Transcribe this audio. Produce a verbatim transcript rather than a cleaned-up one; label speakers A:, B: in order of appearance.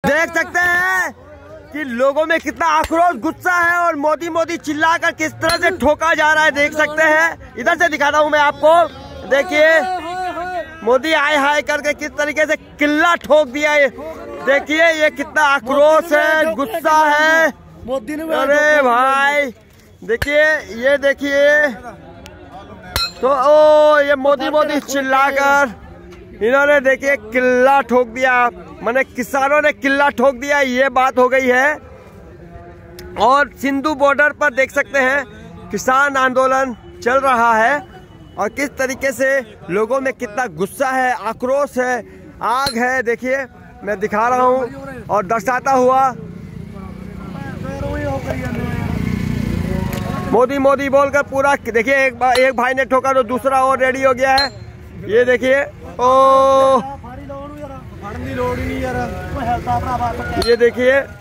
A: देख सकते हैं कि लोगों में कितना आक्रोश गुस्सा है और मोदी मोदी चिल्लाकर किस तरह से ठोका जा रहा है। देख सकते हैं, इधर से दिखाता हूं मैं आपको। देखिए मोदी आए हाय करके किस तरीके से किल्ला ठोक दिया है। देखिए ये कितना आक्रोश है, गुस्सा है मोदी ने। अरे भाई देखिए, ये देखिए तो ओ ये मोदी मोदी चिल्लाकर इन्होंने देखिए किल्ला ठोक दिया, माने किसानों ने किल्ला ठोक दिया, ये बात हो गई है। और सिंधु बॉर्डर पर देख सकते हैं किसान आंदोलन चल रहा है और किस तरीके से लोगों में कितना गुस्सा है, आक्रोश है, आग है। देखिए मैं दिखा रहा हूँ और दर्शाता हुआ मोदी मोदी बोलकर पूरा देखिए एक, एक भाई ने ठोका तो दूसरा और रेडी हो गया है। ये देखिए ओ ये देखिए